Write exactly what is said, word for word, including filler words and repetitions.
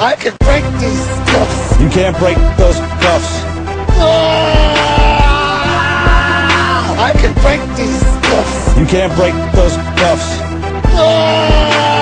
I can break these cuffs. You can't break those cuffs. I can break these cuffs. You can't break those cuffs.